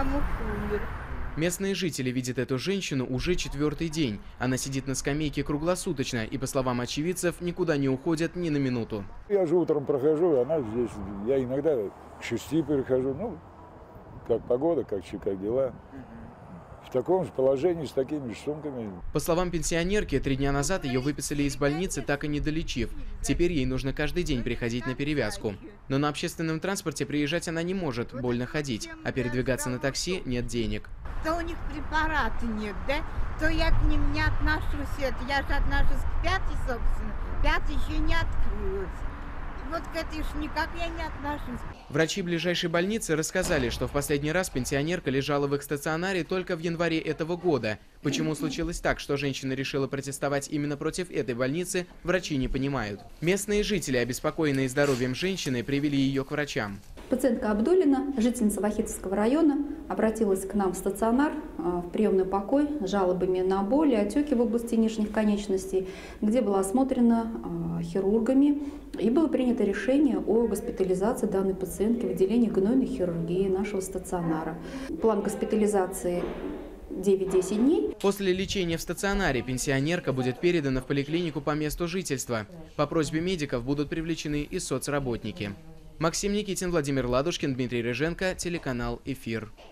когда муж умер. Местные жители видят эту женщину уже 4-й день. Она сидит на скамейке круглосуточно и, по словам очевидцев, никуда не уходит ни на минуту. Я же утром прохожу, она здесь. Я иногда к 6 перехожу. Ну, как погода, как дела. В таком же положении, с такими же сумками. По словам пенсионерки, 3 дня назад ее выписали из больницы, так и не долечив. Теперь ей нужно каждый день приходить на перевязку. Но на общественном транспорте приезжать она не может, больно ходить. А передвигаться на такси нет денег. То у них препарата нет, да? То я к ним не отношусь. Я же отношусь к 5-й, собственно. 5-й еще не открылась. Вот к этой уж никак я не отношусь. Врачи ближайшей больницы рассказали, что в последний раз пенсионерка лежала в их стационаре только в январе этого года. Почему случилось так, что женщина решила протестовать именно против этой больницы, врачи не понимают. Местные жители, обеспокоенные здоровьем женщины, привели ее к врачам. Пациентка Абдулина, жительница Вахитовского района, обратилась к нам в стационар, в приемный покой с жалобами на боли, отеки в области нижних конечностей, где была осмотрена хирургами и было принято решение о госпитализации данной пациентки в отделении гнойной хирургии нашего стационара. План госпитализации 9-10 дней. После лечения в стационаре пенсионерка будет передана в поликлинику по месту жительства. По просьбе медиков будут привлечены и соцработники. Максим Никитин, Владимир Ладушкин, Дмитрий Рыженко, телеканал «Эфир».